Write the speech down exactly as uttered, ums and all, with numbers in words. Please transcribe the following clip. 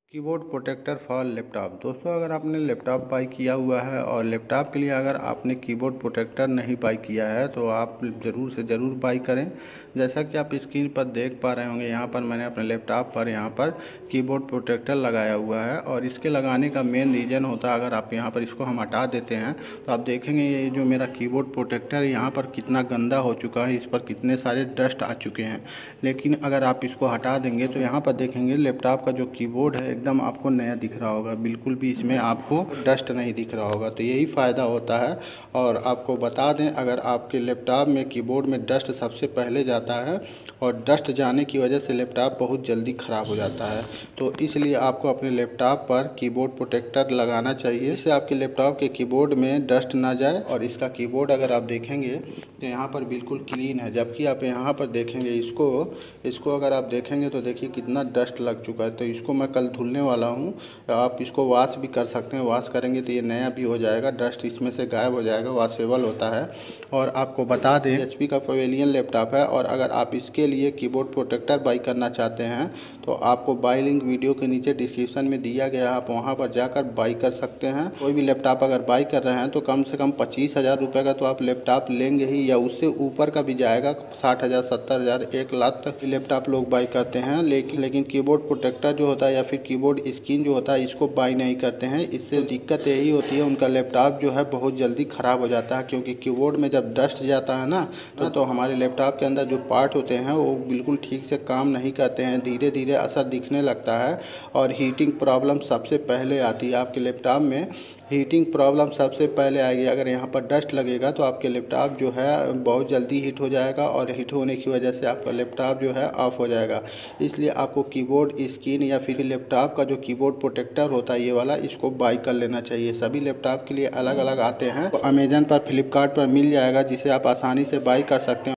Keyboard protector for laptop. दोस्तों, अगर आपने लैपटॉप बाई किया हुआ है और लैपटॉप के लिए अगर आपने कीबोर्ड प्रोटेक्टर नहीं बाई किया है तो आप ज़रूर से ज़रूर बाई करें। जैसा कि आप स्क्रीन पर देख पा रहे होंगे, यहाँ पर मैंने अपने लैपटॉप पर यहाँ पर कीबोर्ड प्रोटेक्टर लगाया हुआ है और इसके लगाने का मेन रीज़न होता है, अगर आप यहाँ पर इसको हम हटा देते हैं तो आप देखेंगे ये जो मेरा कीबोर्ड प्रोटेक्टर है यहाँ पर कितना गंदा हो चुका है, इस पर कितने सारे डस्ट आ चुके हैं। लेकिन अगर आप इसको हटा देंगे तो यहाँ पर देखेंगे लैपटॉप का जो कीबोर्ड है एकदम आपको नया दिख रहा होगा, बिल्कुल भी इसमें आपको डस्ट नहीं दिख रहा होगा। तो यही फ़ायदा होता है। और आपको बता दें, अगर आपके लैपटॉप में कीबोर्ड में डस्ट सबसे पहले जाता है और डस्ट जाने की वजह से लैपटॉप बहुत जल्दी ख़राब हो जाता है। तो इसलिए आपको अपने लैपटॉप पर कीबोर्ड प्रोटेक्टर लगाना चाहिए, इससे आपके लैपटॉप के कीबोर्ड में डस्ट ना जाए। और इसका कीबोर्ड अगर आप देखेंगे तो यहाँ पर बिल्कुल क्लीन है, जबकि आप यहाँ पर देखेंगे इसको इसको अगर आप देखेंगे तो देखिए कितना डस्ट लग चुका है। तो इसको मैं कल धुलने वाला हूँ, आप इसको वॉश भी कर सकते हैं। वॉश करेंगे तो ये नया भी हो जाएगा, डस्ट इसमें से गायब हो जाएगा, वॉशेबल होता है। और आपको बता दें एचपी का पवेलियन लैपटॉप है और अगर आप इसके लिए कीबोर्ड प्रोटेक्टर बाई करना चाहते हैं तो आपको बाई लिंक वीडियो के नीचे डिस्क्रिप्शन में दिया गया है, आप वहां पर जाकर बाई कर सकते हैं। कोई भी लैपटॉप अगर बाई कर रहे हैं तो कम से कम पच्चीस हज़ार रुपये का तो आप लैपटॉप लेंगे ही, या उससे ऊपर का भी जाएगा। साठ हज़ार सत्तर हज़ार एक लाख तक लैपटॉप लोग बाई करते हैं। लेकिन लेकिन कीबोर्ड प्रोटेक्टर जो होता है या फिर कीबोर्ड स्क्रीन जो होता है इसको बाई नहीं करते हैं। इससे दिक्कत यही होती है, उनका लैपटॉप जो है बहुत जल्दी ख़राब हो जाता है, क्योंकि कीबोर्ड में जब डस्ट जाता है ना तो, तो हमारे लैपटॉप के अंदर जो पार्ट होते हैं वो बिल्कुल ठीक से काम नहीं करते हैं, धीरे धीरे असर दिखने लगता है। और हीटिंग प्रॉब्लम सबसे पहले आती है आपके लैपटॉप में, हीटिंग प्रॉब्लम सबसे पहले आएगी। अगर यहाँ पर डस्ट लगेगा तो आपके लैपटॉप जो है बहुत जल्दी हीट हो जाएगा और हीट होने की वजह से आपका लैपटॉप जो है ऑफ हो जाएगा। इसलिए आपको कीबोर्ड स्क्रीन या फिर लैपटॉप का जो कीबोर्ड प्रोटेक्टर होता है ये वाला, इसको बाई कर लेना चाहिए। सभी लैपटॉप के लिए अलग अलग आते हैं, तो अमेजन पर फ्लिपकार्ट पर मिल जाएगा, जिसे आप आसानी से बाई कर सकते हैं।